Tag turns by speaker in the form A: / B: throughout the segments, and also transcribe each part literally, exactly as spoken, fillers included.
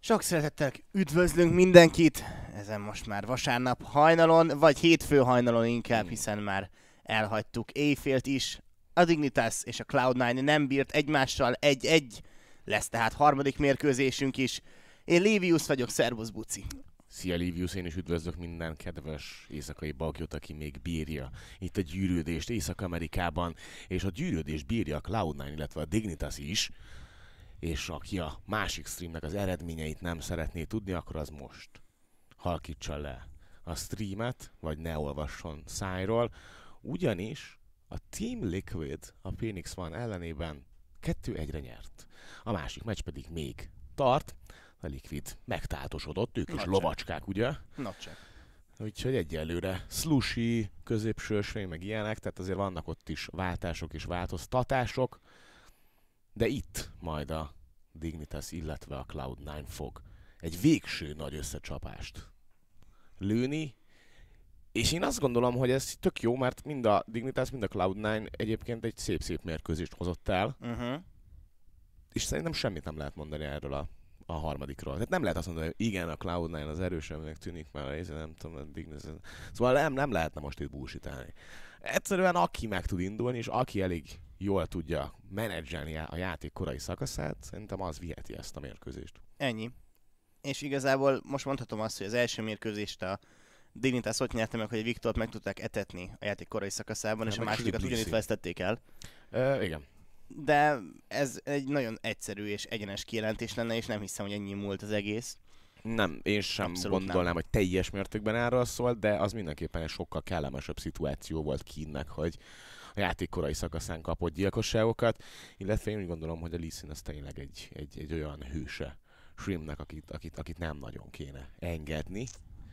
A: Sok szeretettel üdvözlünk mindenkit, ezen most már vasárnap hajnalon, vagy hétfő hajnalon inkább, hiszen már elhagytuk éjfélt is. A Dignitas és a cloud nine nem bírt egymással, egy-egy, lesz tehát harmadik mérkőzésünk is. Én Livius vagyok, szervusz Buci.
B: Szia Livius, én is üdvözlök minden kedves éjszakai bagyot, aki még bírja itt a gyűrődést Észak-Amerikában, és a gyűrődést bírja a cloud nine, illetve a Dignitas is, és aki a másik streamnek az eredményeit nem szeretné tudni, akkor az most halkítsa le a streamet, vagy ne olvasson szájról, ugyanis a Team Liquid a Phoenix One ellenében kettő egyre nyert. A másik meccs pedig még tart, a Liquid megtáltosodott, ők is
A: Not
B: lovacskák, ugye?
A: Not csak.
B: Úgyhogy egyelőre slushy, középsősvény, meg ilyenek, tehát azért vannak ott is váltások és változtatások, de itt majd a Dignitas, illetve a cloud nine fog egy végső nagy összecsapást lőni, és én azt gondolom, hogy ez tök jó, mert mind a Dignitas, mind a cloud nine egyébként egy szép-szép mérkőzést hozott el,
A: Uh-huh.
B: és szerintem semmit nem lehet mondani erről a, a harmadikról. Tehát nem lehet azt mondani, hogy igen, a cloud nine az erősebbnek tűnik, mert nem tudom, a Dignitas... Szóval nem, nem lehetne most itt bullshitálni. Egyszerűen aki meg tud indulni, és aki elég jól tudja menedzselni a játék korai szakaszát, szerintem az viheti ezt a mérkőzést.
A: Ennyi. És igazából most mondhatom azt, hogy az első mérkőzést a Dignitas ott nyerte meg, hogy a Viktort meg tudták etetni a játék korai szakaszában,
B: Ja,
A: és a
B: meg
A: másodikat
B: Sleep
A: ugyanitt
B: Lizzy.
A: vesztették el.
B: Ö, igen.
A: De ez egy nagyon egyszerű és egyenes kijelentés lenne, és nem hiszem, hogy ennyi múlt az egész.
B: Nem, én sem
A: Abszolút
B: gondolnám,
A: nem.
B: hogy teljes mértékben erről szólt, de az mindenképpen egy sokkal kellemesebb szituáció volt Keennek, hogy a játék korai szakaszán kapott gyilkosságokat, illetve én úgy gondolom, hogy a Lee Sin az tényleg egy, egy, egy olyan hőse Shrimpnek, akit, akit, akit nem nagyon kéne engedni.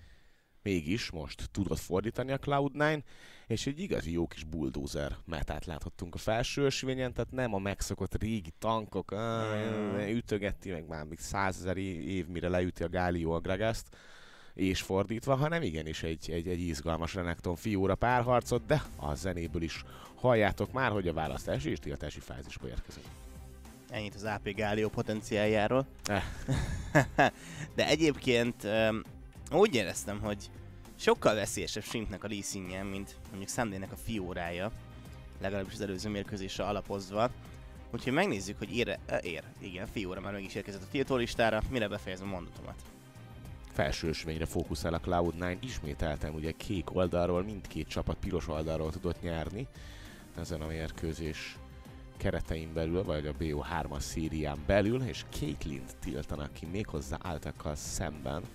B: Mégis most tudott fordítani a cloud nine, és egy igazi jó kis bulldozer metát láthattunk a felső ösvényen, tehát nem a megszokott régi tankok, áh, ütögetti meg már még százezer év, mire leüti a Gálió a Gragaszt, és fordítva, hanem igenis egy, egy, egy izgalmas Renekton fiúra párharcot, de a zenéből is halljátok már, hogy a választási és tiltási fázisba érkezünk.
A: Ennyit az á pé Gálió potenciáljáról.
B: Eh.
A: De egyébként um, úgy éreztem, hogy sokkal veszélyesebb Shrimpnek a Lee Sin-je, mint mondjuk Sunday-nek a Fiorája, legalábbis az előző mérkőzésre alapozva. Úgyhogy megnézzük, hogy ér, ér. Igen, Fiora már meg is érkezett a tiltólistára, mire befejezem a mondatomat.
B: Felső ösvényre fókuszál a cloud nine, ismételten ugye kék oldalról, mindkét csapat piros oldalról tudott nyerni ezen a mérkőzés keretein belül, vagy a bé o hármas szérián belül, és Caitlyn-t tiltanak ki méghozzá Altakkal szemben.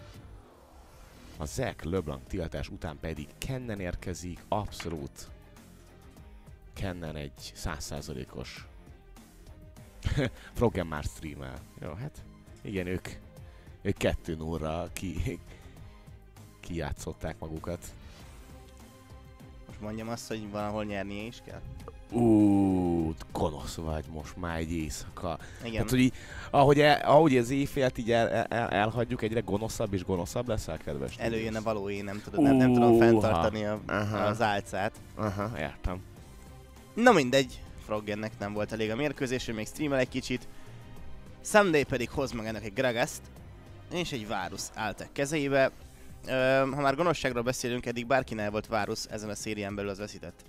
B: A Zac LeBlanc tiltás után pedig Kennen érkezik, abszolút Kennen egy száz százalékos Froggen már streamel. Jó, hát igen, ők, ők kettő nullra ki, kijátszották magukat.
A: Most mondjam azt, hogy valahol nyernie is kell?
B: Ú, gonosz vagy most már egy éjszaka.
A: Igen.
B: Tehát, hogy így, ahogy, el, ahogy az éjfélt így el, el, elhagyjuk, egyre gonoszabb és gonoszabb leszel, kedves?
A: Előjön a való én, nem, tudod, nem, nem tudom fenntartani a,
B: Aha.
A: az álcát.
B: Aha, értem.
A: Na mindegy, Froggennek nem volt elég a mérkőzés, ő még streamel egy kicsit. Sunday pedig hoz meg ennek egy Gragaszt, és egy Varus Altek kezeibe. Ö, ha már gonoszságról beszélünk, eddig bárkinél volt Varus ezen a szérián belül, az veszített.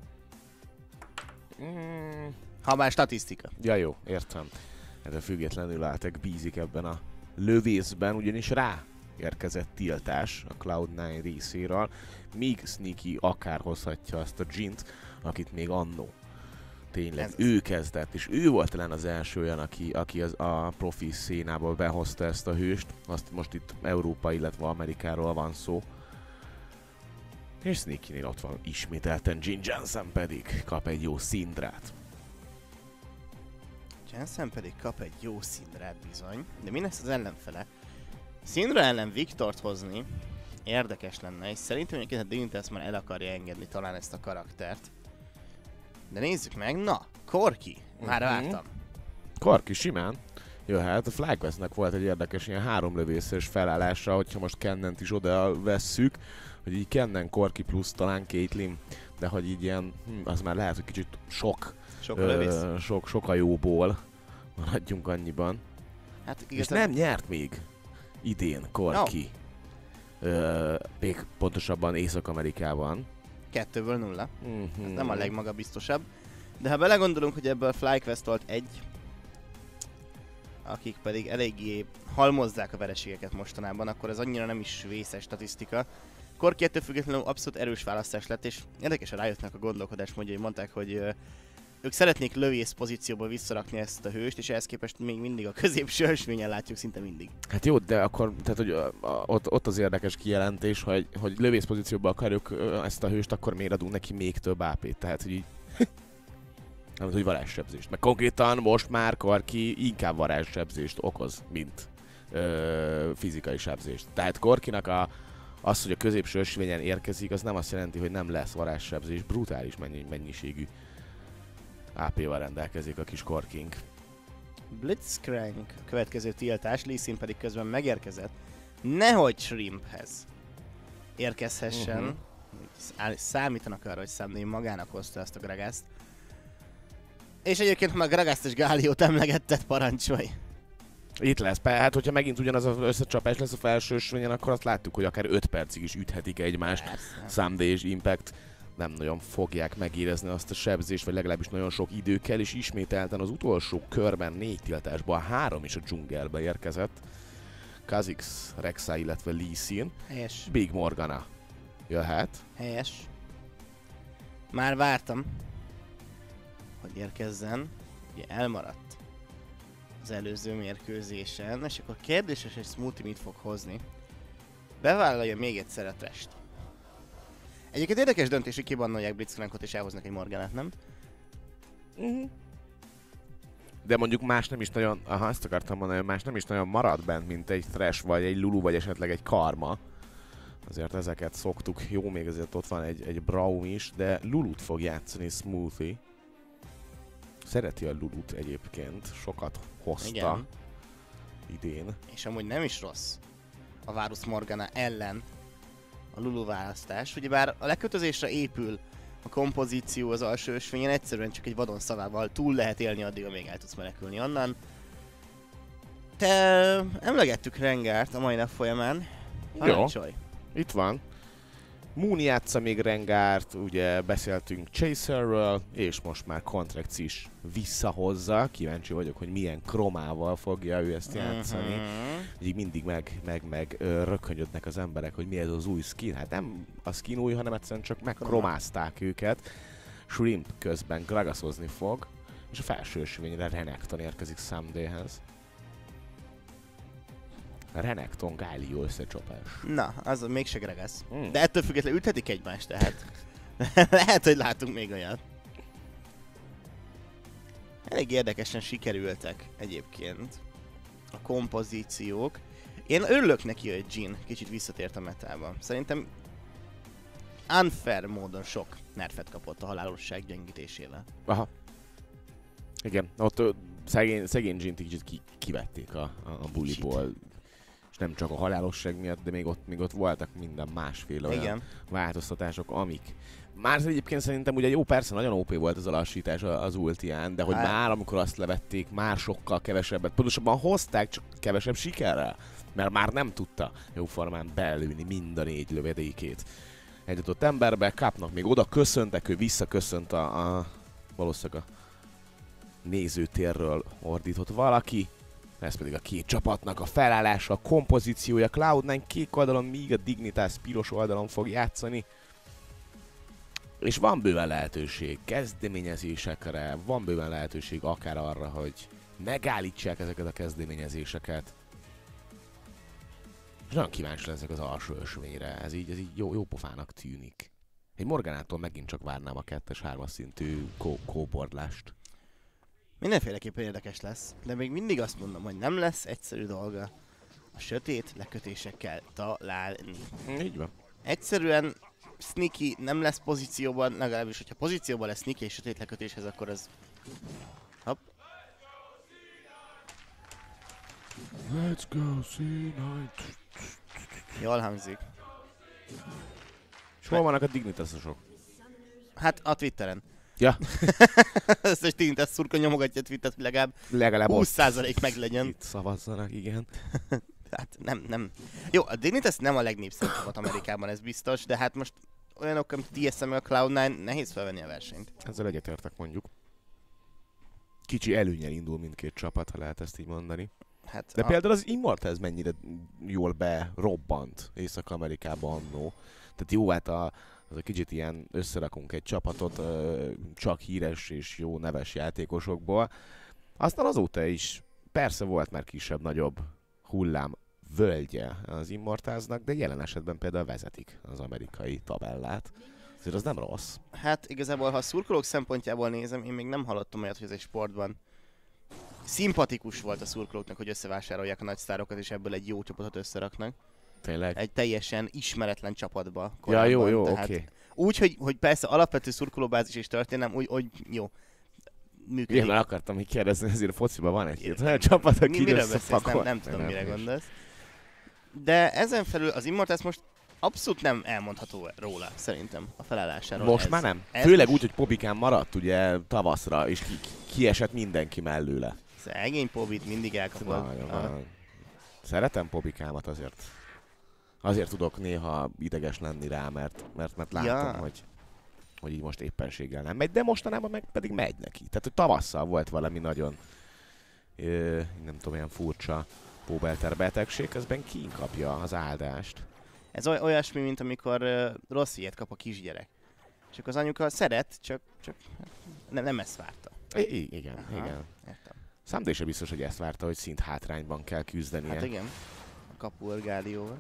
B: Mm.
A: Ha már statisztika.
B: Ja jó, értem. Ettől függetlenül Altek bízik ebben a lövészben, ugyanis rá érkezett tiltás a cloud nine részéről, míg Sneaky akár hozhatja azt a Jint, akit még annó tényleg
A: Ez
B: ő kezdett, és ő volt talán az első olyan, aki, aki az, a profi szénából behozta ezt a hőst. Azt most itt Európa, illetve Amerikáról van szó. És Sneaky-nél ott van ismételten Jin Jensen pedig kap egy jó szindrát.
A: Jensen pedig kap egy jó Syndrát bizony. De mi lesz az ellenfele? Syndra ellen Viktort hozni érdekes lenne, és szerintem egyébként a Dignitas már el akarja engedni talán ezt a karaktert. De nézzük meg, na, Corki, már
B: Mhm.
A: vártam.
B: Corki simán jöhet. A FlyQuestnek volt egy érdekes ilyen háromlövészes felállása, hogyha most Kennent is oda vesszük, hogy így Kennen, Corki plusz talán Caitlyn, de hogy így ilyen, hm, az már lehet, hogy kicsit sok,
A: Sok a lövész.
B: ö, sok, sok a jóból, maradjunk annyiban.
A: Hát
B: és nem nyert még idén Corki. No. Ö, még pontosabban Észak-Amerikában.
A: Kettőből nulla.
B: Mm-hmm.
A: Ez nem a legmagabiztosabb. De ha belegondolunk, hogy ebből FlyQuest volt egy, akik pedig eléggé halmozzák a vereségeket mostanában, akkor ez annyira nem is vészes statisztika. Corki ettől függetlenül abszolút erős választás lett, és érdekesen rájöttnek a gondolkodás módjai, mondták, hogy ö, ők szeretnék lövész pozícióból visszarakni ezt a hőst, és ehhez képest még mindig a középső ösvényen látjuk szinte mindig.
B: Hát jó, de akkor tehát, hogy a, a, ott, ott az érdekes kijelentés, hogy, hogy lövész pozícióban akarjuk ö, ezt a hőst, akkor miért adunk neki még több á pét, tehát hogy így nem, hogy varázssebzést. Meg konkrétan most már Corki inkább varázssebzést okoz, mint ö, fizikai sebzést. Tehát Corkinak a, az, hogy a középső ösvényen érkezik, az nem azt jelenti, hogy nem lesz varázssebzés, brutális mennyi, mennyiségű á pével rendelkezik a kis Corkink.
A: Blitzcrank, a következő tiltás, Lee Sin pedig közben megérkezett. Nehogy Shrimphez érkezhessen. Uh-huh. Számítanak arra, hogy Sunday magának hozta ezt a Gragaszt. És egyébként, ha már Gragaszt és Gáliót emlegetted, parancsolj!
B: Itt lesz, hát hogyha megint ugyanaz az összecsapás lesz a felső ösvényen, akkor azt láttuk, hogy akár öt percig is üthetik egymást. Sunday és Impact nem nagyon fogják megérezni azt a sebzést, vagy legalábbis nagyon sok idő kell, és ismételten az utolsó körben négy tiltásban három is a dzsungelbe érkezett. Kha'Zix, Rek'Sai, illetve Lee Sin.
A: Helyes.
B: Big Morgana jöhet.
A: Helyes. Már vártam, hogy érkezzen. Ugye elmaradt az előző mérkőzésen, és akkor kérdéses, hogy Smoothie mit fog hozni. Bevállalja még egyszer a Thresh-t. Egyébként érdekes döntés, hogy kibannolják Blitzcrankot és elhoznak egy Morganát, nem?
B: Uh-huh. De mondjuk más nem is nagyon, aha, ezt akartam mondani, hogy más nem is nagyon marad bent, mint egy Thresh, vagy egy Lulu, vagy esetleg egy Karma. Azért ezeket szoktuk, jó, még azért ott van egy, egy Braum is, de Lulut fog játszani Smoothie. Szereti a Lulut egyébként, sokat hozta. Igen. Idén.
A: És amúgy nem is rossz a Varus Morgana ellen a Lulu választás. Ugyebár a lekötözésre épül a kompozíció az alsó ösvényen, egyszerűen csak egy vadon szavával túl lehet élni addig, amíg el tudsz menekülni onnan. Te emlegettük Rengárt a mai nap folyamán. Parancsolj!
B: Itt van. Moon játsza még Rengárt, ugye beszéltünk Chaserről, és most már Contracts is visszahozza. Kíváncsi vagyok, hogy milyen kromával fogja ő ezt játszani. Uh-huh. Így mindig meg, meg, meg ö, rökönyödnek az emberek, hogy mi ez az új skin. Hát nem a skin új, hanem egyszerűen csak megkromázták őket. Shrimp közben gragaszozni fog, és a felső ösvényre Renekton érkezik Sundayhez. Renekton Gálió összecsapás.
A: Na, az mégse Gragas. Mm. De ettől függetlenül üthetik egymást, tehát lehet, hogy látunk még olyat. Elég érdekesen sikerültek egyébként a kompozíciók. Én örülök neki, hogy Jhin kicsit visszatért a metába. Szerintem unfair módon sok nerfet kapott a halálosság gyengítésével.
B: Aha. Igen, ott ö, szegény, szegény Jhin-t kicsit ki, kivették a, a, a buliból. És nem csak a halálosság miatt, de még ott, még ott voltak minden másféle olyan Igen. változtatások, amik. Már egyébként szerintem ugye jó, persze nagyon ó pé volt az a lassítás az ultián, de hogy hát. Már amikor azt levették, már sokkal kevesebbet, pontosabban hozták, csak kevesebb sikerrel, mert már nem tudta jóformán belőni mind a négy lövedékét egy adott emberbe. Kapnak még oda köszöntek, ő visszaköszönt a, a valószínűleg a nézőtérről ordított valaki. Ez pedig a két csapatnak a felállása, a kompozíciója. cloud nine kék oldalon, míg a Dignitas piros oldalon fog játszani. És van bőven lehetőség kezdeményezésekre, van bőven lehetőség akár arra, hogy megállítsák ezeket a kezdeményezéseket. És nagyon kíváncsi leszek az alsó ösvényre, ez így, ez így jó, jó pofának tűnik. Egy Morganától megint csak várnám a kettes-hármas szintű kóbordlást.
A: Mindenféleképpen érdekes lesz, de még mindig azt mondom, hogy nem lesz egyszerű dolga a sötét lekötésekkel találni.
B: Így van.
A: Egyszerűen Sneaky nem lesz pozícióban, legalábbis, hogyha pozícióban lesz Sneaky és sötét lekötéshez, akkor az... Hopp.
B: Let's go see night.
A: Jól hangzik.
B: És hol vannak a Dignitasosok?
A: Hát a Twitteren.
B: Ja.
A: Összes Dignitas szurka nyomogatja a tweetet, hogy legalább,
B: Legalább
A: húsz százalék meg legyen.
B: Itt szavazzanak, igen.
A: Hát nem, nem. Jó, a Dignitas nem a legnépszerűbb csapat Amerikában, ez biztos, de hát most olyanok, mint a té es em meg a cloud nine, nehéz felvenni a versenyt.
B: Ezzel egyetértek mondjuk. Kicsi előnnyel indul mindkét csapat, ha lehet ezt így mondani.
A: Hát
B: De
A: a...
B: például az Immortals mennyire jól berobbant Észak-Amerikában annó. Tehát jó, hát a, az a kicsit ilyen összerakunk egy csapatot ö, csak híres és jó neves játékosokból. Aztán azóta is persze volt már kisebb-nagyobb hullám völgye az Immortalsnak, de jelen esetben például vezetik az amerikai tabellát. Ezért az nem rossz.
A: Hát igazából, ha a szurkolók szempontjából nézem, én még nem hallottam olyat, hogy ez egy sportban szimpatikus volt a szurkolóknak, hogy összevásárolják a nagy sztárokat, és ebből egy jó csapatot összeraknak.
B: Tényleg?
A: Egy teljesen ismeretlen csapatba.
B: Ja, jó, jó, oké.
A: Okay. Úgy, hogy, hogy persze alapvető szurkolóbázis és történelem, úgy, hogy jó, működik.
B: Én már akartam így kérdezni, ezért a fociban van egy olyan csapat, aki
A: Mi, miről beszélsz? Nem,
B: nem,
A: nem tudom,
B: nem,
A: mire
B: nem
A: gondolsz. De ezen felül az Immortals most abszolút nem elmondható róla, szerintem, a felállásáról.
B: Most
A: ez,
B: már nem.
A: Ez
B: Főleg
A: most...
B: úgy, hogy Pobikán maradt ugye tavaszra, és ki, kiesett mindenki mellőle.
A: Szegény Pobit mindig elkapod.
B: Nagyon, nagyon. Szeretem Pobikámat azért. Azért tudok néha ideges lenni rá, mert, mert, mert látom,
A: Ja.
B: hogy, hogy így most éppenséggel nem megy, de mostanában meg pedig megy neki. Tehát, hogy tavasszal volt valami nagyon, ö, nem tudom, olyan furcsa póbelter betegség, közben kinkapja az áldást.
A: Ez oly- olyasmi, mint amikor uh, rossz ilyet kap a kisgyerek. Csak az anyuka szeret, csak, csak nem, nem ezt várta.
B: I- I- igen,
A: Aha,
B: igen.
A: Értem.
B: Someday sem biztos, hogy ezt várta, hogy szint hátrányban kell küzdenie.
A: Hát igen, a kapu Urgálióval.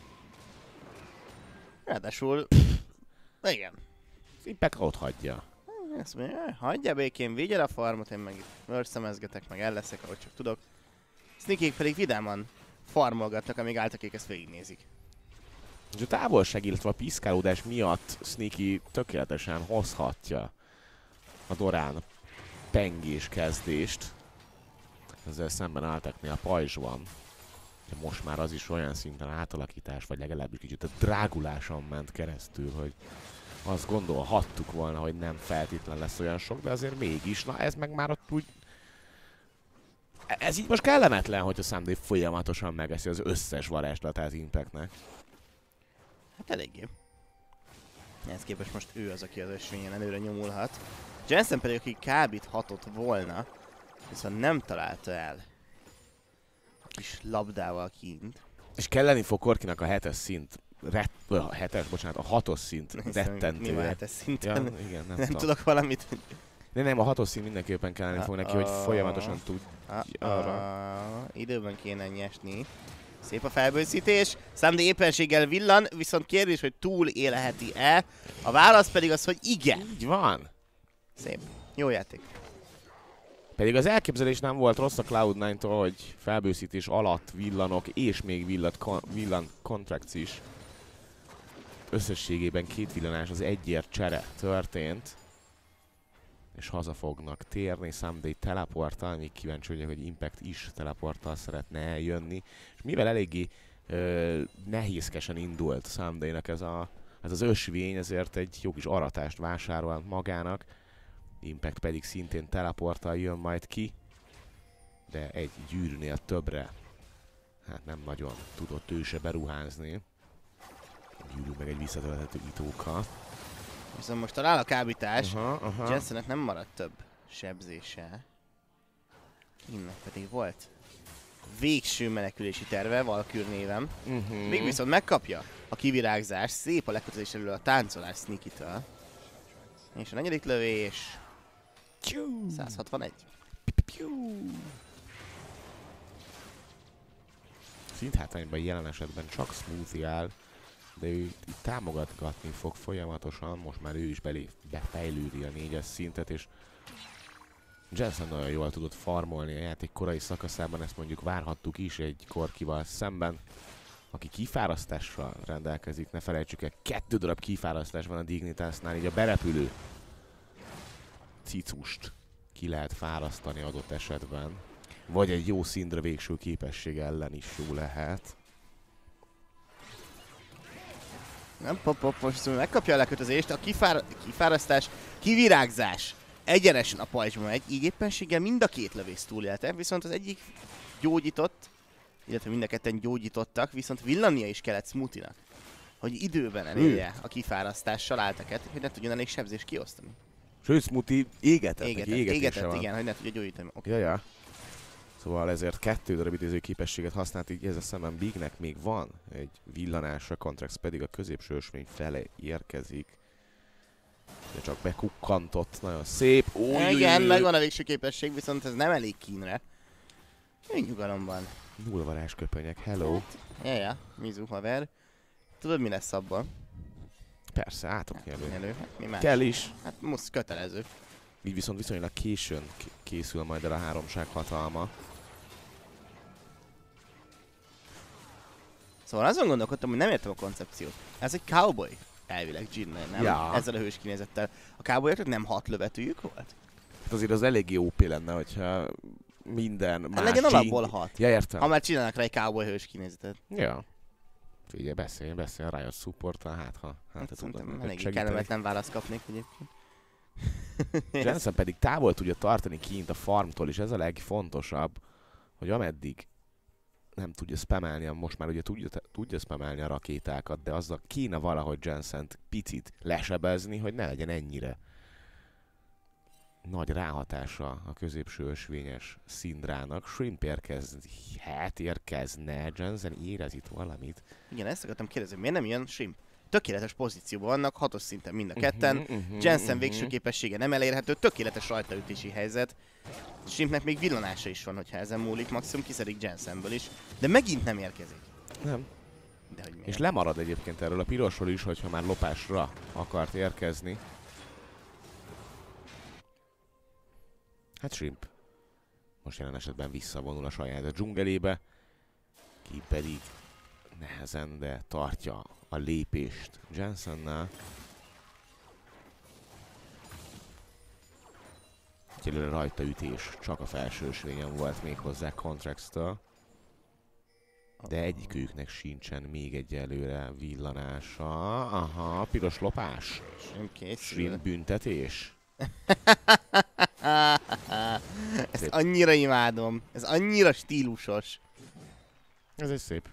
A: Ráadásul, igen.
B: Impact ott hagyja.
A: Ezt mondja, hagyja békén, vigyel a farmot, én meg itt mörszemezgetek, meg elleszek, ahogy csak tudok. Sneakék pedig vidáman farmolgattak, amíg áltakék ezt végignézik.
B: És a távolság, illetve a piszkálódás miatt Sneaky tökéletesen hozhatja a Dorán pengés kezdést. Ezzel szemben Alteknél a pajzs van. De most már az is olyan szinten átalakítás, vagy legalábbis kicsit a dráguláson ment keresztül, hogy azt gondolhattuk volna, hogy nem feltétlen lesz olyan sok, de azért mégis. Na ez meg már ott úgy... Ez így most kellemetlen, hogy a Someday folyamatosan megeszi az összes varázslatát Impactnek.
A: Hát eléggé. Ehhez képest most ő az, aki az ösvényen előre nyomulhat. Jensen pedig, aki kábít hatott volna, viszont nem találta el a kis labdával kint.
B: És kelleni fog Korkinak a hetes szint, ret, a hetes, bocsánat, a hatos szint
A: Mi
B: rettentően.
A: már ez szinten?
B: Ja, igen, nem,
A: nem
B: tudom.
A: tudok valamit.
B: De nem, a hatos szint mindenképpen kelleni fog neki, hogy folyamatosan tud arra.
A: Ah, időben kéne nyesni. Szép a felbőszítés. Someday éppenséggel villan, viszont kérdés, hogy túl élheti-e. A válasz pedig az, hogy igen.
B: Így van.
A: Szép. Jó játék.
B: Pedig az elképzelés nem volt rossz a cloud nine-tól, hogy felbőszítés alatt villanok, és még villat kon villan contracts is. Összességében két villanás az egyért csere történt. És haza fognak térni, Someday teleporttal, még kíváncsi vagyok, hogy Impact is teleporttal szeretne eljönni. És mivel eléggé ö, nehézkesen indult Somedaynek ez, a, ez az ösvény, ezért egy jó kis aratást vásárol magának. Impact pedig szintén teleporttal jön majd ki, de egy gyűrűnél többre hát nem nagyon tudott ő se beruházni. Egy gyűrű meg egy visszatölthető itóka.
A: Viszont most talál a kábítás.
B: Aha, aha.
A: Jensennek nem maradt több sebzése. Innen pedig volt végső menekülési terve, Valkyr névem.
B: Uh-huh.
A: Még viszont megkapja a kivirágzás, szép a lekötözés elől a táncolás Sneaky-től. És a negyedik lövés... száz hatvanegy.
B: Szinthátrányban jelen esetben csak Smoothie áll, de ő itt támogatgatni fog folyamatosan, most már ő is belé befejlődi a négyes szintet, és Jensen nagyon jól tudott farmolni a játék korai szakaszában, ezt mondjuk várhattuk is egy Korkival szemben, aki kifárasztással rendelkezik, ne felejtsük el, kettő darab kifárasztás van a Dignitasnál, így a berepülő cicust ki lehet fárasztani adott esetben, vagy egy jó színre végső képesség ellen is jó lehet.
A: Nem, pop, pop, most megkapja a lekötözést, a kifár, kifárasztás, kivirágzás egyenesen a pajzsba megy, így éppenséggel mind a két lövész túlélte, viszont az egyik gyógyított, illetve mind a ketten gyógyítottak, viszont villania is kellett Smoothie-nak, hogy időben elérje a kifárasztással áltaket, hogy ne tudjon elég sebzést kiosztani.
B: Sőt, Smoothie égetett,
A: Égetett,
B: égetése
A: égetett
B: van.
A: igen, hogy ne tudja gyógyítani. Okay.
B: Ja, ja. Szóval ezért kettő darab idéző képességet használt, így ezzel szemben Bignek még van egy villanásra, Contrax pedig a középső ösvény fele érkezik. De csak bekukkantott, nagyon szép. Új,
A: Igen, megvan a végső képesség, viszont ez nem elég kínre. Én nyugalomban.
B: Null varázsköpönyek, hello.
A: Ja, ja, Mizu haver. Tudod mi lesz abban?
B: Persze, átok
A: Hát,
B: elő.
A: elő. Hát, mi más?
B: Kell is.
A: Hát musz kötelező.
B: Így viszont viszonylag későn készül majd el a háromság hatalma.
A: Szóval azon gondolkodtam, hogy nem értem a koncepciót. Ez egy cowboy elvileg Jin, nem?
B: Ja.
A: Ezzel a hős kinézettel. A cowboyoknak nem hat lövetőjük volt?
B: Hát azért az eléggé ó pé lenne, hogyha minden
A: Hát
B: más
A: legyen
B: Jin-
A: alapból hat.
B: Ja, értem.
A: Ha már csinálnak rá egy cowboy hős kinézetet.
B: Ja. Figyelj, beszélj, beszélj, Riot support-tal, hát ha... Hát,
A: Hát
B: te
A: szerintem
B: tudod,
A: eléggé
B: segíteni.
A: kellemetlen választ kapnék egyébként.
B: Jensen pedig távol tudja tartani kint a farmtól, és ez a legfontosabb, hogy ameddig nem tudja spamelni, most már ugye tudja, tudja spamelni a rakétákat, de azzal kéne valahogy Jensent picit lesebezni, hogy ne legyen ennyire nagy ráhatása a középső ösvényes Syndrának. Shrimp érkezhet, érkezne, Jensen érez itt valamit.
A: Igen, ezt akartam kérdezni, miért nem jön Shrimp? Tökéletes pozícióban vannak, hatos szinten mind a ketten.
B: Uh-huh, uh-huh,
A: Jensen
B: uh-huh.
A: végső képessége nem elérhető, tökéletes rajtaütési helyzet. Shrimpnek még villanása is van, hogyha ezen múlik, maximum kiszedik Jensenből is. De megint nem érkezik.
B: Nem.
A: De hogy miért?
B: És lemarad egyébként erről a pirosról is, hogyha már lopásra akart érkezni. Hát Shrimp most jelen esetben visszavonul a saját dzsungelébe, ki pedig nehezen, de tartja a lépést Jensennel. Egyelőre rajta ütés, csak a felső ösvényen volt még hozzá Contrax-től. De egyikőjüknek sincsen még egyelőre villanása. Aha, piros lopás.
A: Shrimp készül.
B: Shrimp büntetés.
A: Ezt
B: Szép.
A: annyira imádom. Ez annyira stílusos.
B: Ez egy szép.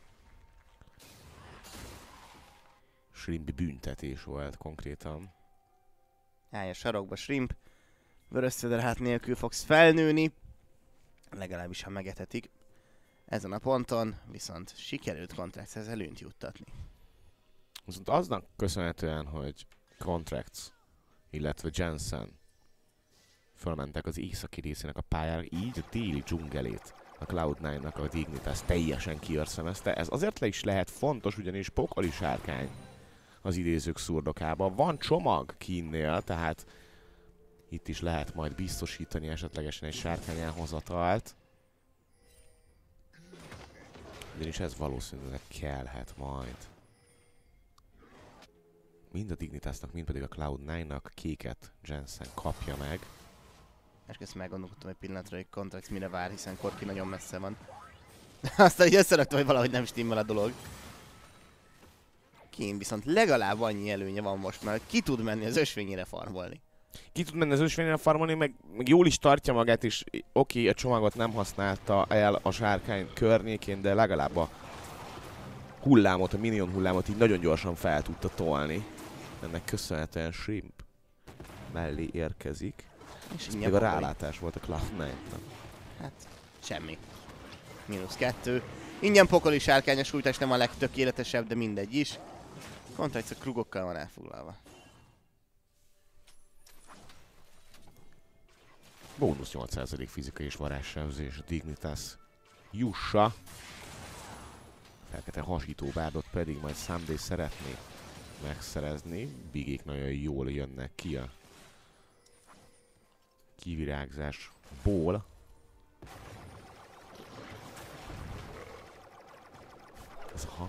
B: Shrimp büntetés volt konkrétan.
A: Állj a sarokba, Shrimp. Vörösszöderhát nélkül fogsz felnőni. Legalábbis, ha megetetik. Ezen a ponton viszont sikerült Contraxhez előnyt juttatni.
B: Viszont aznak köszönhetően, hogy Contracts, illetve Jensen fölmentek az északi részének a pályára, így a déli dzsungelét a cloud nine-nak a Dignitas teljesen kiörszemezte. Ez azért le is lehet fontos, ugyanis pokoli sárkány az idézők szurdokában. Van csomag kínnél, tehát itt is lehet majd biztosítani esetlegesen egy sárkány elhozatalt. Ugyanis ez valószínűleg kellhet majd. Mind a Dignitasnak, mind pedig a cloud nine-nak kéket Jensen kapja meg.
A: És ezt meggondolkodtam egy pillanatra, hogy Contrax mire vár, hiszen Korki nagyon messze van. Aztán így összeraktam, hogy valahogy nem stimmel a dolog. Kén viszont legalább annyi előnye van most már, hogy ki tud menni az ösvényére farmolni.
B: Ki tud menni az ösvényre farmolni, meg, meg jól is tartja magát, és oké, okay, a csomagot nem használta el a sárkány környékén, de legalább a hullámot, a minion hullámot így nagyon gyorsan fel tudta tolni. Ennek köszönhetően Shrimp mellé érkezik.
A: És
B: Ez még a rálátás volt a cloud nine-nak.
A: Hát, semmi. Mínusz kettő. Ingyen pokoli sárkányos sújtás nem a legtökéletesebb, de mindegy is. Contrax a krugokkal van elfoglalva.
B: Bónusz nyolc százalék fizikai és varázssebzés, Dignitas jussa. Fekete hasító bárdot pedig majd Sunday szeretné megszerezni. Bigék nagyon jól jönnek ki a kivirágzásból. Ez a hang.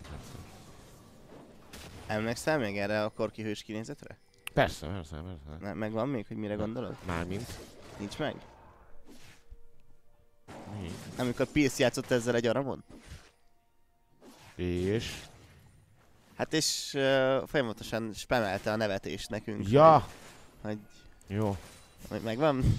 A: Emlékszel még erre a Korki hős kinézetre?
B: Persze, persze, persze.
A: Ne, megvan még, hogy mire gondolod?
B: Mármint.
A: Nincs meg?
B: Mi?
A: Amikor Pierce játszott ezzel egy aramon?
B: És...
A: Hát és uh, folyamatosan spamelte a nevetést nekünk.
B: Ja!
A: Hogy...
B: Jó.
A: Hogy megvan?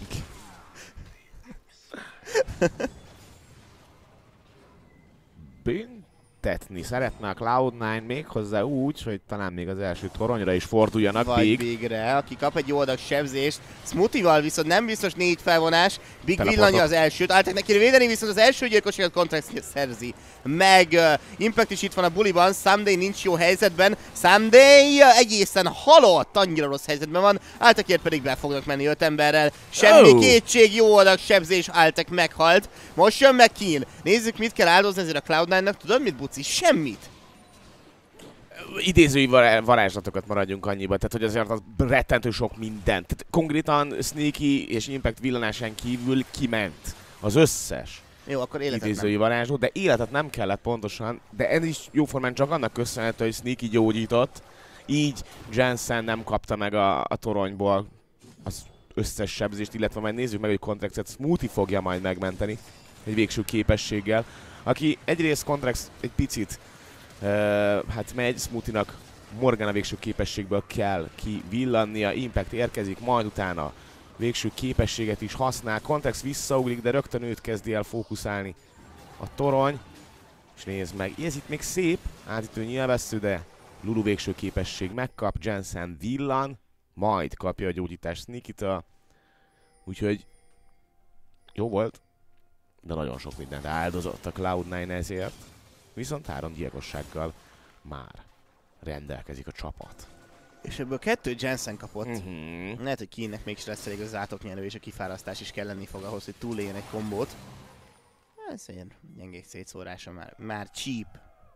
B: Büntetni szeretne a cloud nine méghozzá úgy, hogy talán még az első toronyra is forduljanak.
A: Vagy
B: Big.
A: Bigre, aki kap egy jó adag sebzést. Smoothie-val viszont nem biztos négy felvonás. Big
B: Teleportok.
A: villanja az elsőt. Álltak neki védeni, viszont az első gyilkosságot Contract szerzi meg. Uh, Impact is itt van a buliban. Someday nincs jó helyzetben. Someday uh, egészen halott, annyira rossz helyzetben van. Áltakért pedig be fognak menni öt emberrel. Semmi
B: Oh.
A: kétség, jó adag sebzés, Áltak meghalt. Most jön meg Keen. Nézzük, mit kell áldozni ezért a cloud nine-nak. Tudod mit, Buci? Semmit.
B: Idézői vará- varázslatokat maradjunk annyiba, tehát hogy azért az rettentő sok mindent. Tehát konkrétan Sneaky és Impact villanásán kívül kiment az összes
A: Jó, akkor életet
B: idézői
A: nem.
B: varázsló, de életet nem kellett pontosan, de ez is jóformán csak annak köszönhető, hogy Sneaky gyógyított, így Jensen nem kapta meg a, a toronyból az összes sebzést, illetve majd nézzük meg, hogy Contractet Smoothie fogja majd megmenteni egy végső képességgel, aki egyrészt Contract egy picit Uh, hát megy, Smoothie-nak Morgana végső képességből kell kivillannia, Impact érkezik, majd utána végső képességet is használ, Contract visszaugrik, de rögtön őt kezdi el fókuszálni a torony, és nézd meg, ez itt még szép, átítő nyilvessző, de Lulu végső képesség megkap, Jensen villan, majd kapja a gyógyítást Sneaky-től, úgyhogy jó volt, de nagyon sok mindent áldozott a cloud nine ezért. Viszont három gyilkossággal már rendelkezik a csapat.
A: És ebből kettő Jensen kapott.
B: Uh-huh.
A: Lehet, hogy Keennek mégis lesz elég az átoknyelő és a kifárasztás is kell lenni fog ahhoz, hogy túléljen egy kombót. Ez ilyen gyengék szétszórása már, már cheap.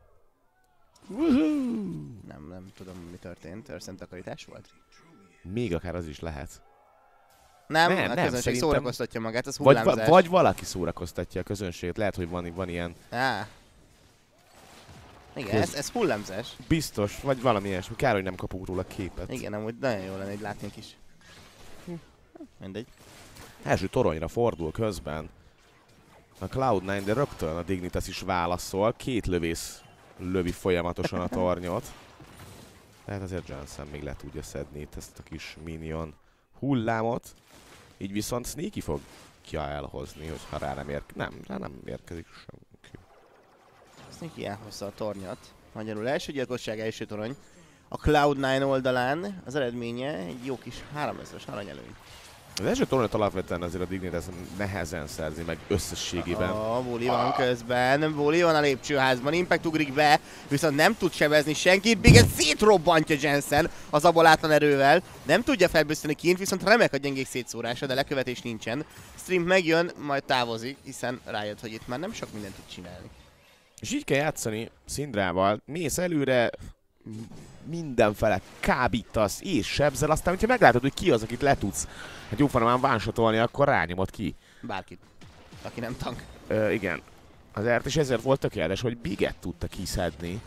B: Uh-huh.
A: Nem, nem tudom mi történt. Őrszemtakarítás volt?
B: Még akár az is lehet.
A: Nem,
B: Nem,
A: a
B: nem,
A: közönség
B: szerintem-
A: szórakoztatja magát, az
B: Vagy,
A: hullámzás.
B: va- vagy valaki szórakoztatja a közönséget, lehet, hogy van, van ilyen
A: Á. Igen,
B: Köz-
A: ez, ez hullámzás.
B: biztos, vagy valami ilyesmi. Kár, hogy nem kapunk róla képet.
A: Igen, amúgy nagyon jó lenne, hogy látnunk is.
B: Hm.
A: Mindegy.
B: Első toronyra fordul közben a cloud nine, de rögtön a Dignitas is válaszol. Két lövész lövi folyamatosan a tornyot. Tehát azért Jensen még le tudja szedni itt ezt a kis minion hullámot. Így viszont Sneaky fogja elhozni, hogyha rá nem érkezik. Nem, rá nem érkezik senki.
A: Sneaky elhozza a tornyot. Magyarul első gyilkosság, első torony. A cloud nine oldalán az eredménye egy jó kis háromezres aranyelőny.
B: Az első tornyot alapvetően azért a Dignitas nehezen szerzi meg összességében.
A: A Bully van közben, Bully van a lépcsőházban, Impact ugrik be, viszont nem tud sebezni senkit, Biget szétrobbantja Jensen az abolátlan erővel. Nem tudja felbüszteni kint, viszont remek a gyengék szétszórása, de lekövetés nincsen. Stream megjön, majd távozik, hiszen rájött, hogy itt már nem sok mindent tud csinálni.
B: És így kell játszani Syndrával, mész előre, mindenfele kábítasz és sebzel, aztán hogyha meglátod, hogy ki az, akit le tudsz hát jóformán vánsatolni, akkor rányomod ki.
A: Bárkit, aki nem tank.
B: Ö, igen. Azért, és ezért volt tökéletes, hogy Biget tudta kiszedni.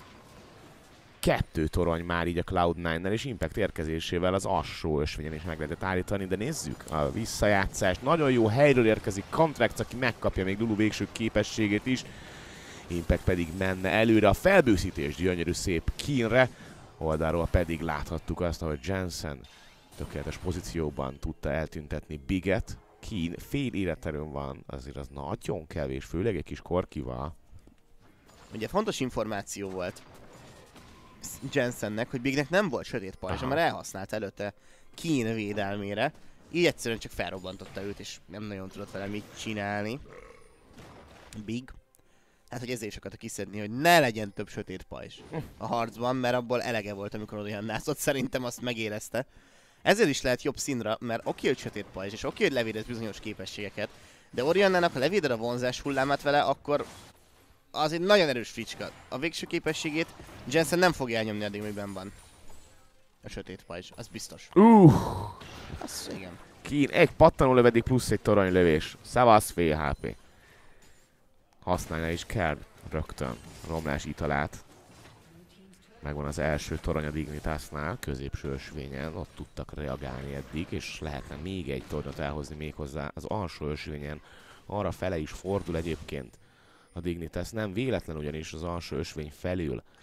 B: Kettő torony már így a cloud nine-nel, és Impact érkezésével az alsó ösvényen is meg lehetett állítani, de nézzük a visszajátszást. Nagyon jó helyről érkezik Contract, aki megkapja még Lulu végső képességét is. Impact pedig menne előre, a felbőszítés gyönyörű szép Keenre, oldalról pedig láthattuk azt, hogy Jensen tökéletes pozícióban tudta eltüntetni Biget. Keen fél életerőn van, azért az nagyon kevés, főleg egy kis korkival.
A: Ugye fontos információ volt Jensennek, hogy Bignek nem volt sötét pajzsa, mert elhasznált előtte Keen védelmére. Így egyszerűen csak felrobbantotta őt, és nem nagyon tudott vele mit csinálni. Big. Hát, hogy ezért is akarta kiszedni, hogy ne legyen több sötét pajzs a harcban, mert abból elege volt, amikor olyan nászott, szerintem azt megérezte. Ezért is lehet jobb színra, mert oké, hogy sötét pajzs, és oké, hogy levédez bizonyos képességeket, de Orionnának, ha levéded a vonzás hullámát vele, akkor az egy nagyon erős fricska. A végső képességét Jensen nem fogja elnyomni addig, még benn van. A sötét pajzs, az biztos.
B: Uh,
A: Az igen.
B: Keen egy pattanó lövedék plusz egy toronylövés. Szavasz fél há pé. Használni is kell rögtön romlás italát. Megvan az első torony a Dignitasnál, középső ösvényen, ott tudtak reagálni eddig, és lehetne még egy tornyot elhozni méghozzá az alsó ösvényen. Arra fele is fordul egyébként a Dignitas, nem véletlen ugyanis az alsó ösvény felül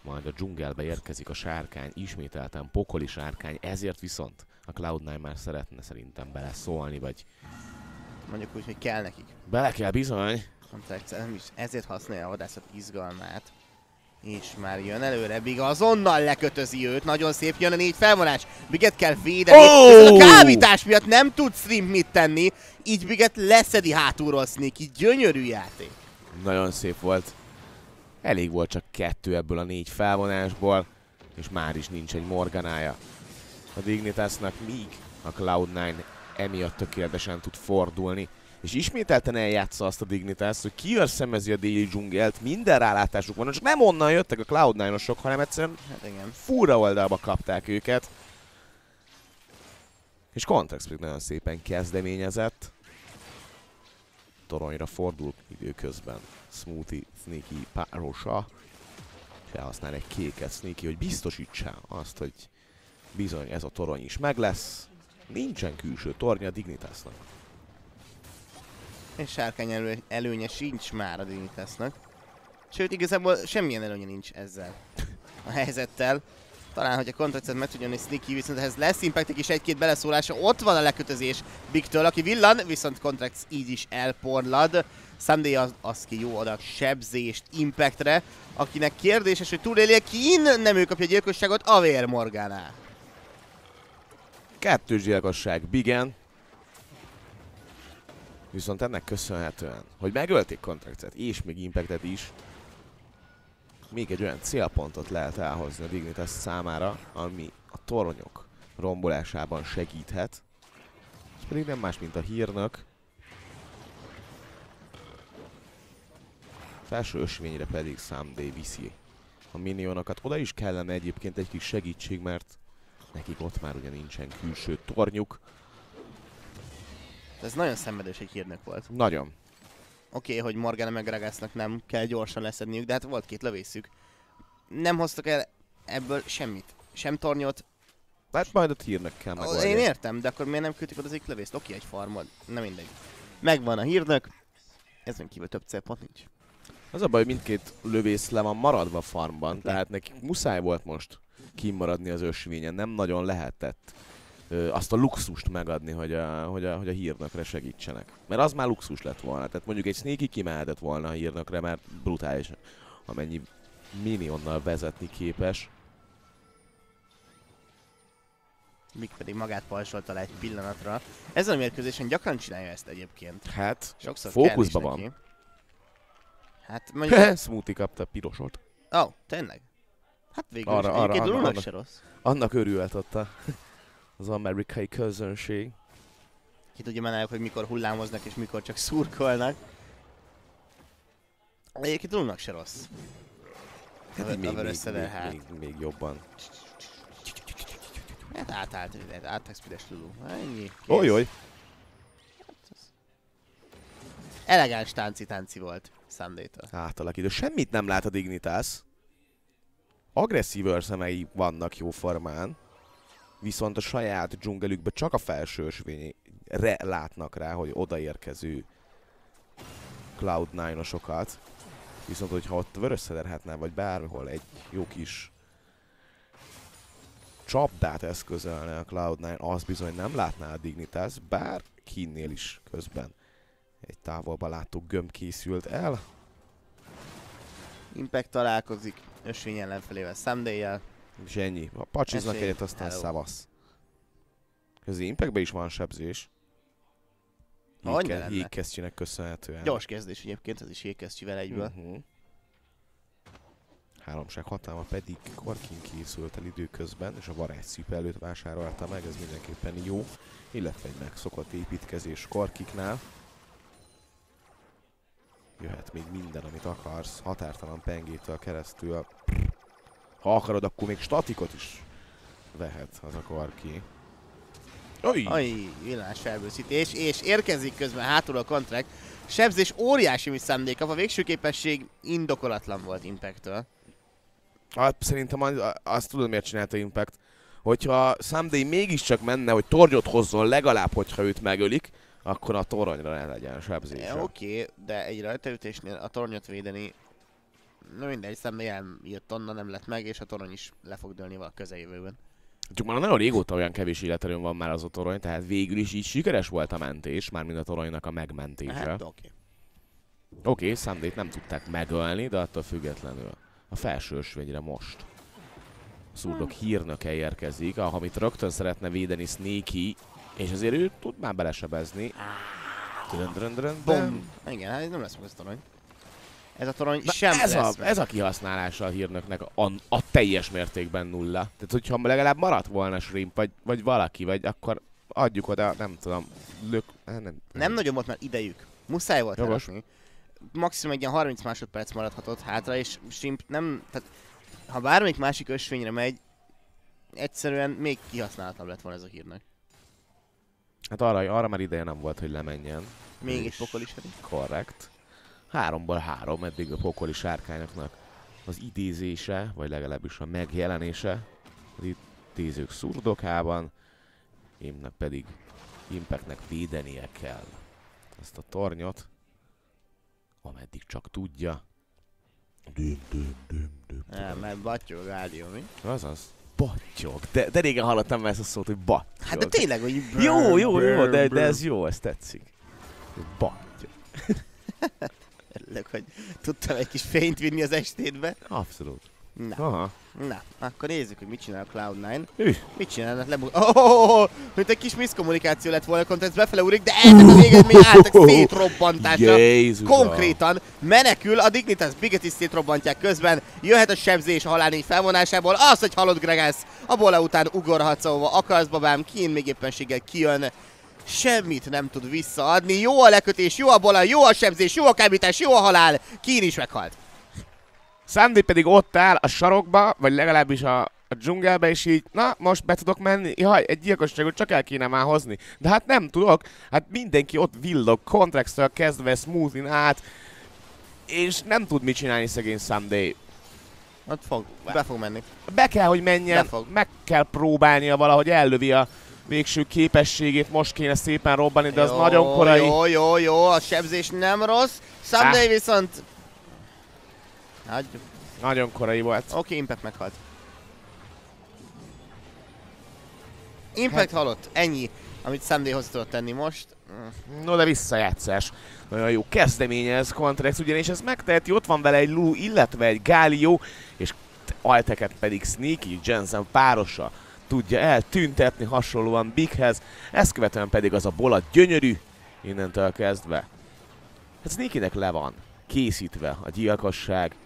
B: Majd a dzsungelbe érkezik a sárkány, ismételten pokoli sárkány, ezért viszont a cloud nine már szeretne szerintem beleszólni, vagy...
A: Mondjuk úgy, hogy kell nekik.
B: Bele kell bizony.
A: Nem is, ezért használja a vadászat izgalmát. És már jön előre, Big azonnal lekötözi őt, nagyon szép jön a négy felvonás. Biget kell védeni,
B: oh!
A: viszont a kábítás miatt nem tud Stream mit tenni, így Biget leszedi hátulról Sneaky, gyönyörű játék.
B: Nagyon szép volt. Elég volt csak kettő ebből a négy felvonásból, és már is nincs egy Morganája a Dignitasnak, míg a cloud nine emiatt tökéletesen tud fordulni. És ismételten eljátsza azt a Dignitas, hogy kiörszemezi a déli dzsungelt, minden rálátásuk van, csak nem onnan jöttek a cloud nine-osok, hanem egyszerűen
A: hát igen.
B: fúra oldalba kapták őket. És Contrax pedig nagyon szépen kezdeményezett. Toronyra fordul időközben Smoothie Sneaky párosa. Felhasznál egy kéket Sneaky, hogy biztosítsa azt, hogy bizony ez a torony is meg lesz. Nincsen külső tornya a Dignitasnak.
A: És sárkány elő, előnye sincs már a Dignitasnak. Sőt, igazából semmilyen előnye nincs ezzel a helyzettel. Talán, hogy a Contraxet meg tudjon, hogy Sneaky, viszont ehhez lesz Impactek is egy-két beleszólása. Ott van a lekötözés Bigtől, aki villan, viszont Contrax így is elporlad. Sunday az, az ki jó adag sebzést Impactre, akinek kérdéses, hogy túlélje Keen, nem ő kapja a gyilkosságot, Avér Morgana.
B: Kettős gyilkosság Bigen. Viszont ennek köszönhetően, hogy megölték Contraxet és még Impactet is, még egy olyan célpontot lehet elhozni a Dignitas számára, ami a toronyok rombolásában segíthet. Ez pedig nem más, mint a hírnök. Felső ösvényre pedig Sunday viszi a minionokat. Oda is kellene egyébként egy kis segítség, mert nekik ott már ugye nincsen külső tornyuk.
A: Ez nagyon szenvedős egy hírnök volt.
B: Nagyon.
A: Oké, okay, hogy Morgana meg Gragasnak nem kell gyorsan leszedniük, de hát volt két lövészük. Nem hoztak el ebből semmit. Sem tornyot.
B: Hát majd a hírnök kell megoldani.
A: Én értem, de akkor miért nem küldték oda az egyik lövészt? Oké, okay, egy farmod. Nem mindegy. Megvan a hírnök. Ezen kívül több célpont nincs.
B: Az a baj, hogy mindkét lövész le van maradva a farmban, tehát nekik muszáj volt most kimaradni az ösvényen. Nem nagyon lehetett ö, azt a luxust megadni, hogy a, hogy, a, hogy a hírnökre segítsenek. Mert az már luxus lett volna. Tehát mondjuk egy Sneaky kimehetett volna a hírnökre, mert brutális, amennyi minionnal vezetni képes.
A: Míg pedig magát pajzsolta le egy pillanatra. Ezen a mérkőzésen gyakran csinálja ezt egyébként.
B: Hát,
A: sokszor
B: fókuszban van. Neki.
A: Hát mondjuk...
B: Smoothie kapta a pirosot.
A: Ó, oh, tényleg? Hát végül
B: arra,
A: is. Egyébként
B: arra,
A: Lunak se rossz.
B: Annak örülhet ott a, az amerikai közönség.
A: Ki tudja menelők, hogy mikor hullámoznak és mikor csak szurkolnak. Egyébként Lunak se rossz.
B: Hát a, még, a még, még, hát. még, még jobban.
A: Hát átállt, átexpides Lulu. Ennyi.
B: Ojjoj.
A: Elegáns tánci-tánci volt Sunday-től.
B: Átalakító. Semmit nem lát a Dignitas. Agresszív őrszemei vannak jó formán. Viszont a saját dzsungelükbe csak a felső ösvényre látnak rá, hogy odaérkező cloud nine-osokat. Viszont, hogyha ott vörösszederhetne, vagy bárhol egy jó kis csapdát eszközölne a cloud nine, az bizony nem látná a Dignitas, bár Keennél is közben egy távolba látó gömb készült el.
A: Impact találkozik ösvény ellenfelével Sunday-jel.
B: És ennyi. A pacsiznak egyet, aztán hello. Szavasz. Az Impactben is van sebzés. Jégkesztyűnek köszönhetően.
A: Gyors kezdés egyébként, ez is jégkesztyűvel egyből.
B: Uh-huh. Háromság hatalma pedig Korkin készült el időközben, és a varázsszíp előtt vásárolta meg, ez mindenképpen jó. Illetve egy megszokott építkezés Korkiknál. Jöhet még minden, amit akarsz, határtalan pengétől keresztül. Ha akarod, akkor még statikot is vehet az a Korki.
A: Aj, villás felbőszítés, és érkezik közben hátul a Contract. Sebzés óriási, mi Sunday kap, a végső képesség indokolatlan volt Impact-től.
B: Hát, szerintem azt tudod, miért csinálta Impact. Hogyha Sunday mégiscsak menne, hogy tornyot hozzon legalább, hogyha őt megölik, akkor a toronyra ne legyen sebzése.
A: Oké, okay, de egy rajtaütésnél a tornyot védeni Na mindegy, szemben jött onnan, nem lett meg, és a torony is le fog dőlni a közeljövőben.
B: Csak már nagyon régóta olyan kevés életerőn van már az a torony, tehát végül is így sikeres volt a mentés, mármint a toronynak a megmentése.
A: Hát oké.
B: Oké, okay, Sunday-t nem tudták megölni, de attól függetlenül a felső ösvényre most a szurdok hírnöke érkezik, amit rögtön szeretne védeni Sneaky, és azért ő tud már belesebezni. Drön, drön, drön,
A: Bom! Igen, hát nem lesz meg ez a torony. Ez a torony
B: Na
A: sem
B: ez
A: lesz
B: a,
A: meg.
B: ez a kihasználása a hírnöknek a, a teljes mértékben nulla. Tehát hogyha legalább maradt volna Shrimp, vagy, vagy valaki, vagy akkor adjuk oda, nem tudom, lök... Nem, nem,
A: Nem nagyon volt már idejük. Muszáj volt
B: Jogos.
A: eladni. Maximum egy ilyen harminc másodperc maradhatott hátra, és Shrimp nem... Tehát, ha bármelyik másik ösvényre megy, egyszerűen még kihasználhatóbb lett volna ez a hírnök.
B: Hát arra, arra már ideje nem volt, hogy lemenjen.
A: Még
B: És
A: egy pokol is elég.
B: Korrekt. Háromból három eddig a pokoli sárkányoknak az idézése, vagy legalábbis a megjelenése az idézők szurdokában. Imnek pedig Impactnek védenie kell ezt a tornyot, ameddig csak tudja. Düm, düm, düm, düm,
A: Nem, mert battyog a gádió, mi?
B: Azaz. Battyog. De, de régen hallottam már ezt a szót, hogy battyog.
A: Hát de tényleg, hogy...
B: Jó, jó, jó, de, de ez jó, ez tetszik. Battyog.
A: Örülök, hogy tudtam egy kis fényt vinni az estétbe.
B: Abszolút.
A: Na,
B: Aha.
A: na, akkor nézzük, hogy mit csinál a Cloud nine.
B: Üh.
A: Mit csinálnak? Lebuk... Oh, oh, oh, mint egy kis miszkommunikáció lett volna, Contrax befele úrik, de ennek a végeredmény álltak szétrobbantásra.
B: Jézusom.
A: Konkrétan menekül, a Dignitas Biget is szétrobbantják közben. Jöhet a sebzés a halálnégy felvonásából. Az, hogy halott Gregász, a bola után ugorhatsz, ahova akarsz, babám. Keen még éppenséggel kijön. Semmit nem tud visszaadni. Jó a lekötés, jó a bola, jó a sebzés, jó a kábítás, jó a halál. Keen is meghalt.
B: Sunday pedig ott áll a sarokba, vagy legalábbis a, a dzsungelbe, és így, na, most be tudok menni? Jaj, egy gyilkosságot csak el kéne már hozni. De hát nem tudok, hát mindenki ott villog, Contrax-től kezdve Smoothin át, és nem tud mit csinálni szegény Sunday.
A: Ott fog, be fog menni.
B: Be kell, hogy menjen,
A: Befog.
B: meg kell próbálnia valahogy ellövi a végső képességét, most kéne szépen robbani, de az
A: jó,
B: nagyon korai.
A: Jó, jó, jó, a sebzés nem rossz. Sunday
B: Ah.
A: viszont... Hagyjuk.
B: Nagyon korai volt.
A: Oké, okay, Impact meghalt. Impact halott. Ennyi, amit Sunday hozzá tudott tenni most.
B: No, de visszajátszás. Nagyon jó kezdeményez Contrax, ugyanis ez megteheti, ott van vele egy Lu, illetve egy Galio, és alteket pedig Sneaky Jensen párosa tudja eltüntetni hasonlóan Bighez, ezt követően pedig az a bola gyönyörű, innentől kezdve. Hát Sneakynek le van készítve a gyilkosság.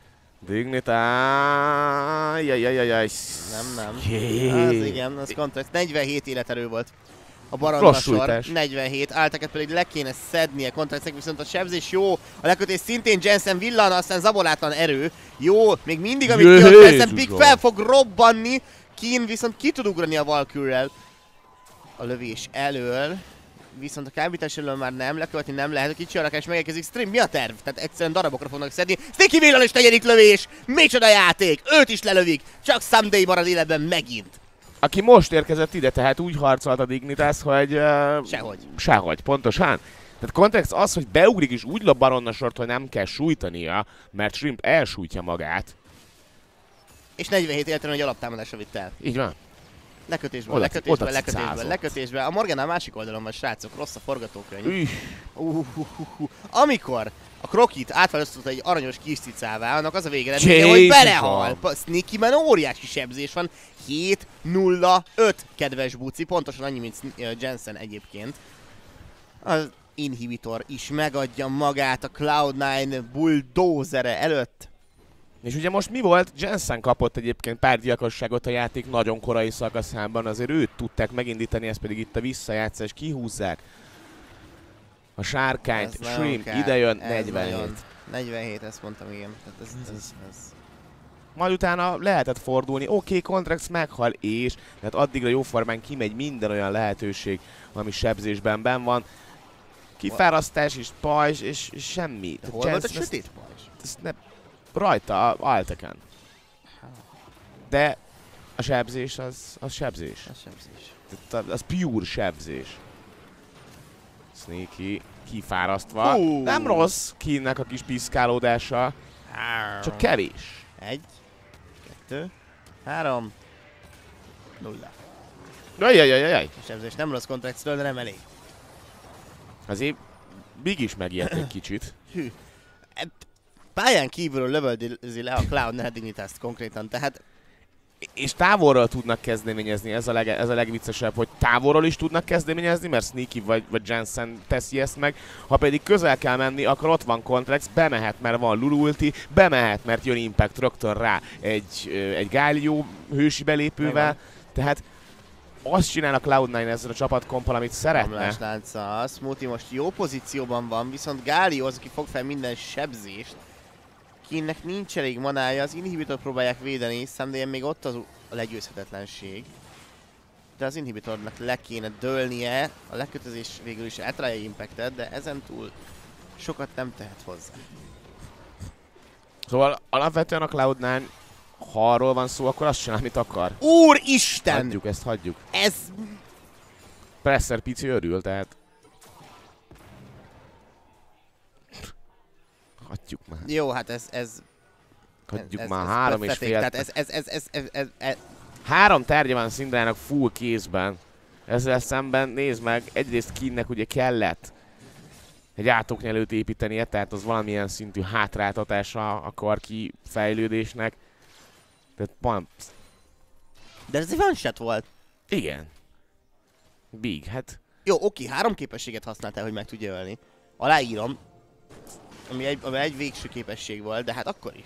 B: Dignitás... Jajjajjajjaj.
A: Nem, nem.
B: Jé.
A: Az igen, az Contrax. negyvenhét életerő volt a baronna sor.
B: sújtás.
A: negyvenhét, áltaket pedig le kéne szednie Contraxnek, viszont a sebzés jó. A lekötés szintén Jensen villan, aztán zabolátlan erő. Jó, még mindig amit
B: Jézusom.
A: kijött, Jensen Big fel fog robbanni. Keen viszont ki tud ugrani a Valkyrie-rel a lövés elől. Viszont a kábítás elől már nem, lekövetni nem lehet, a kicsi arakás megérkezik. Stream, mi a terv? Tehát egyszerűen darabokra fognak szedni. Sticky villan és negyedik lövés! Micsoda játék! Őt is lelövik! Csak Sunday marad életben megint!
B: Aki most érkezett ide, tehát úgy harcolt a Dignitas, hogy... Uh,
A: Sehogy.
B: Sehogy, pontosan. Tehát kontext az, hogy beugrik és úgy lop baronna sort, hogy nem kell sújtania, mert Shrimp elsújtja magát.
A: És negyvenhét életlen, hogy alaptámadásra vitt el.
B: Így van.
A: Lekötésben,
B: Oda-
A: lekötésben,
B: oda
A: lekötésben,
B: cicázott.
A: lekötésben. A Morgan a másik oldalon van, srácok, rossz a forgatókönyv.
B: Üh.
A: Uh, uh, uh, uh. Amikor a Krokit átválasztott egy aranyos kis cicává, annak az a végeredménye, hogy
B: Jézusom!
A: belehal. Sneaky-ben óriási sebzés van. hét nulla öt, kedves buci, pontosan annyi, mint Jensen egyébként. Az inhibitor is megadja magát a Cloud nine bulldozere előtt.
B: És ugye most mi volt? Jensen kapott egyébként pár gyilkosságot a játék nagyon korai szakaszában, azért őt tudták megindítani, ez pedig itt a visszajátszás, kihúzzák. A sárkányt,
A: Ez nagyon
B: Shrimp
A: kell,
B: idejön,
A: ez
B: negyvenhét.
A: nagyon- negyvenhét, ezt mondtam, igen. Tehát ez, ez, ez.
B: Majd utána lehetett fordulni, oké, okay, Contrax meghal, és tehát addigra jóformán kimegy minden olyan lehetőség, ami sebzésben benn van. Kifárasztás és pajzs, és, és semmi.
A: De hol volt a sötét pajzs?
B: Ez ne, rajta, a alteken. De a sebzés az, az sebzés.
A: A sebzés.
B: Tehát az pure sebzés. Sneaky kifárasztva.
A: Hú.
B: Nem rossz Keennek a kis piszkálódása. Csak kevés.
A: Egy, kettő, három, nulla.
B: Ajajajajaj.
A: A sebzés nem rossz Contractről, de nem elég.
B: Azért Big is megijedt egy kicsit.
A: Hű. Hát, pályán kívülről lövöldözi le a Cloud nine Dignitas-t konkrétan, tehát
B: És távolról tudnak kezdeményezni, ez a, leg, ez a legviccesebb, hogy távolról is tudnak kezdeményezni, mert Sneaky vagy, vagy Jensen teszi ezt meg. Ha pedig közel kell menni, akkor ott van Contrax, bemehet, mert van Lulu ulti, bemehet, mert jön Impact rögtön rá egy, egy Galio hősi belépővel.
A: Igen.
B: Tehát azt csinál a Cloud nine ezzel a csapatkompal, amit szeretne.
A: Lánca. Smoothie most jó pozícióban van, viszont Galio az, aki fog fel minden sebzést. Kinnek nincs elég manája, az inhibitort próbálják védeni, Sundayen még ott az a legyőzhetetlenség. De az inhibitornak le kéne dőlnie, a lekötözés végül is eltalálja Impactet, de ezen túl sokat nem tehet hozzá.
B: Szóval alapvetően a Cloud nine, ha arról van szó, akkor azt csinál, amit akar.
A: Úristen!
B: Hagyjuk, ezt hagyjuk.
A: Ez...
B: Presser pici örül, tehát... Hagyjuk már.
A: Jó, hát ez... ez
B: Hagyjuk
A: ez,
B: már
A: ez
B: három és
A: pathetic,
B: fél.
A: Tehát ez, ez, ez, ez, ez, ez, ez,
B: Három tárgya van Syndrának full kézben. Ezzel szemben nézd meg, egyrészt Kinnek ugye kellett egy átoknyelőt építenie, tehát az valamilyen szintű hátráltatása a Karki fejlődésnek. Tehát van...
A: de ez egy one shot volt.
B: Igen. Big, hát...
A: Jó, oké, három képességet használtál, hogy meg tudja ölni. Aláírom. Ami egy, ami egy végső képesség volt, de hát akkor is.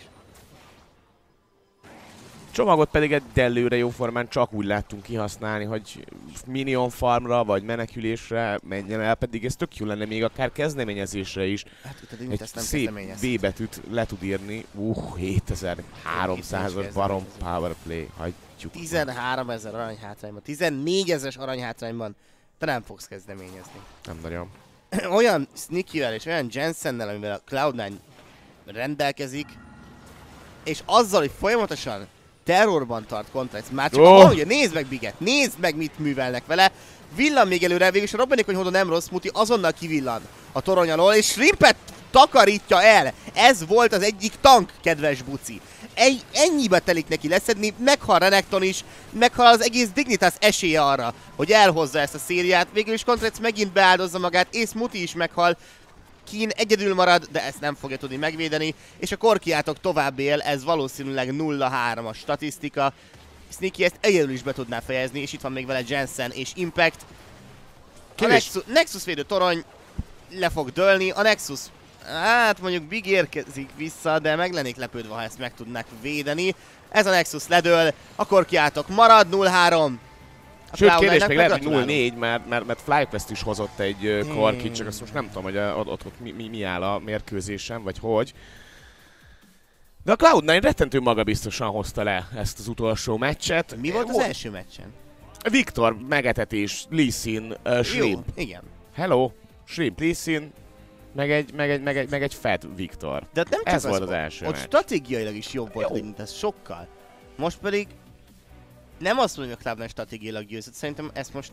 B: Csomagot pedig egyelőre jóformán csak úgy láttunk kihasználni, hogy minion farmra vagy menekülésre menjen el, pedig ez tök jó lenne még akár kezdeményezésre is.
A: Hát itt a
B: Egy
A: Dignitas nem
B: szép
A: kezdeményez.
B: V betűt le tud írni. Uh, hétezer-háromszázas barom powerplay. Hagyjuk.
A: tizenháromezer aranyhátrányban, tizennégyezres aranyhátrányban te nem fogsz kezdeményezni.
B: Nem nagyon.
A: Olyan Sneaky-vel és olyan Jensennel, amivel a Cloud nine rendelkezik, és azzal, hogy folyamatosan terrorban tart Contrax, már csak
B: Oh!
A: oh! ugye nézd meg Biget, nézd meg mit művelnek vele, villan még előre, végülis a Robbenékony hódon nem rossz, Muti azonnal kivillan a torony alól, és Shrimpet takarítja el. Ez volt az egyik tank, kedves buci. Egy, ennyibe telik neki leszedni, meghal Renekton is, meghal az egész Dignitas esélye arra, hogy elhozza ezt a szériát. Végül is Contrax megint beáldozza magát, és Muti is meghal. Keen egyedül marad, de ezt nem fogja tudni megvédeni, és a Korkiátok tovább él, ez valószínűleg nulla három a statisztika. Sneaky ezt egyedül is be tudná fejezni, és itt van még vele Jensen és Impact. A Nexus, Nexus védő torony le fog dőlni, a Nexus, hát mondjuk Big érkezik vissza, de meg lennék lepődve, ha ezt meg tudnák védeni. Ez a Nexus ledől, a Korkiátok marad nulla három. A
B: Sőt,
A: Cloud
B: kérdés még
A: nine-nek
B: lehet, hogy nulla
A: gratulálunk.
B: négy, mert, mert, mert FlyQuest is hozott egy uh, Korkit, csak azt most nem tudom, hogy a, ott, ott, ott mi, mi, mi áll a mérkőzésen, vagy hogy. De a Cloud nine rettentő magabiztosan hozta le ezt az utolsó meccset.
A: Mi volt az első meccsen?
B: Viktor, megetetés, Lee Sin, uh, Shrimp.
A: Jó, igen.
B: Hello, Shrimp, Lee Sin, meg egy, meg egy, meg egy, meg egy Fed Viktor.
A: De ott nem csak
B: Ez
A: az,
B: volt az első
A: ott
B: meccs.
A: stratégiailag is jobb volt,
B: Jó.
A: mint ez sokkal. Most pedig nem azt mondom, hogy a Cloud nine stratégiailag győzött, szerintem ezt most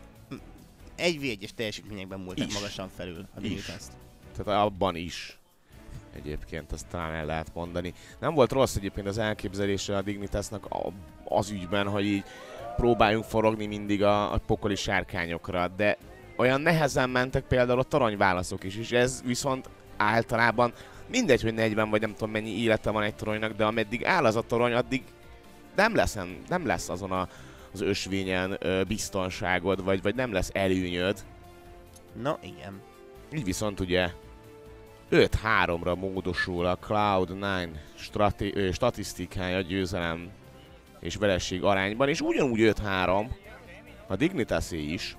A: egy vé egyes teljesítményekben múltak
B: Is.
A: magasan felül a
B: Is.
A: Dignitas-t.
B: Tehát abban is. Egyébként azt talán el lehet mondani. Nem volt rossz egyébként az elképzelése a Dignitasnak a- az ügyben, hogy így próbáljunk forogni mindig a, a pokoli sárkányokra, de olyan nehezen mentek például a toronyválaszok is, és ez viszont általában mindegy, hogy negyven vagy nem tudom mennyi élete van egy toronynak, de ameddig áll az a torony, addig nem lesz, nem lesz azon a, az ösvényen ö, biztonságod, vagy, vagy nem lesz előnyöd.
A: Na igen.
B: Így viszont ugye öt háromra módosul a Cloud nine strati- ö, statisztikája győzelem és vereség arányban, és ugyanúgy öt három a Dignitasé is.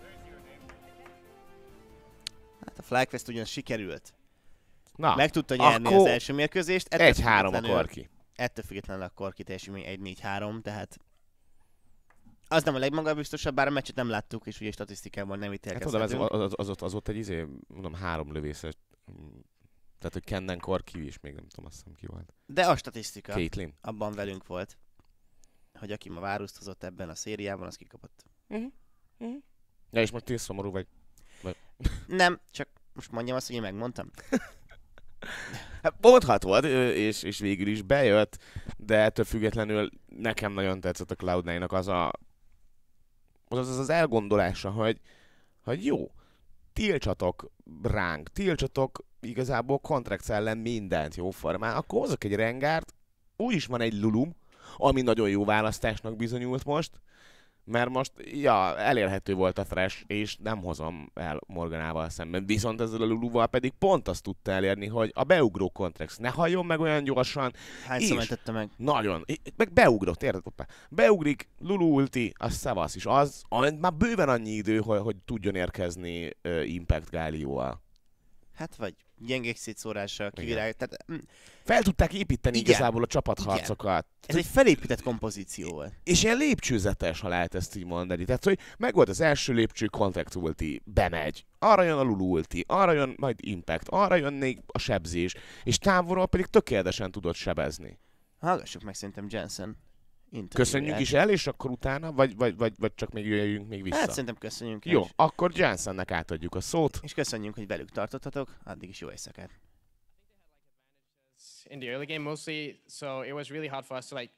A: Hát a FlyQuest ugyan sikerült.
B: Na,
A: Meg tudta nyerni
B: akkor
A: az első mérkőzést. ettől
B: egy három a
A: függetlenül-
B: Korki.
A: Ettől függetlenül a Korki teljesítmény egy négy három, tehát az nem a legmagabiztosabb, bár a meccset nem láttuk, és ugye statisztikában nem
B: Hát
A: ítélkezhetünk.
B: tudom, ez, az, az, az, ott, az ott egy izé, mondom, három lövészes. Tehát, hogy Kennen Korki is, még nem tudom, azt hiszem ki volt.
A: De a statisztika
B: Caitlyn.
A: abban velünk volt, hogy aki ma váruszt hozott ebben a szériában, az kikapott.
B: Uh-huh. Uh-huh. Ja, és most tényleg szomorú vagy.
A: Nem, csak most mondjam azt, hogy én megmondtam.
B: Hát mondhatod, és, és végül is bejött, de ettől függetlenül nekem nagyon tetszett a cloud nine-nak az a az az, az elgondolása, hogy, hogy jó, tiltsatok ránk, tiltsatok igazából Contracts ellen mindent jóformán, akkor hozok egy Rengárt, úgyis van egy Lulum, ami nagyon jó választásnak bizonyult most, mert most, ja, elérhető volt a Thresh, és nem hozom el Morganával szemben. Viszont ezzel a Luluval pedig pont azt tudta elérni, hogy a beugró Contracts ne halljon meg olyan gyorsan.
A: Hányszor mentette meg?
B: Nagyon. Meg beugrott, érted? Hoppá. Beugrik, Lulu ulti, az szevasz is. Az, már bőven annyi idő, hogy, hogy tudjon érkezni uh, Impact Gálióval.
A: Hát vagy gyengék szétszórással, kivirág. Tehát, mm,
B: fel tudták építeni
A: igen,
B: igazából a csapatharcokat.
A: Ez egy felépített kompozíció volt.
B: És ilyen lépcsőzetes, ha lehet ezt így mondani. Tehát, hogy meg volt az első lépcső, Contract ulti, bemegy. Arra jön a Lulu ulti, arra jön majd Impact, arra jön még a sebzés, és távolról pedig tökéletesen tudott sebezni.
A: Hallgassuk meg szerintem Jensen.
B: Köszönjük is el, és akkor utána, vagy, vagy, vagy, vagy csak még jöjjünk még vissza?
A: Hát szerintem köszönjük.
B: Jó,
A: is.
B: akkor Jensennek átadjuk a szót.
A: És köszönjük, hogy velük tartottatok. Addig is jó éjszakát.
C: In the early game mostly, so it was really hard for us to like